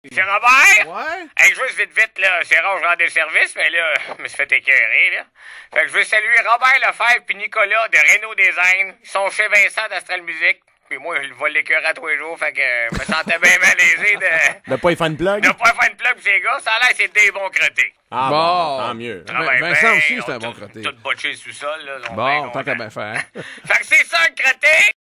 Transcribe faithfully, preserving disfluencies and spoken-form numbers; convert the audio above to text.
C'est Robert? Ouais? Hey, juste vite, vite, là. C'est rare, je rends des services, mais là, je me suis fait écœurer, là. Fait que je veux saluer Robert Lefebvre puis Nicolas de Renault Design. Ils sont chez Vincent d'Astral Musique. Puis moi, je vais l'écœurer à tous les jours, fait que je me sentais bien malaisé de... De pas y faire une plug? de pas faire une plug pour ces gars. Ça a l'air c'est des bons crottés. Ah bon, Bon. tant mieux. Travaille Vincent bien, aussi, c'est on un bon tout- crotté. Tout botché le sous-sol, là. Ils sont bien Bon, tant contents. qu'à bien faire. Fait que c'est ça, un crotté!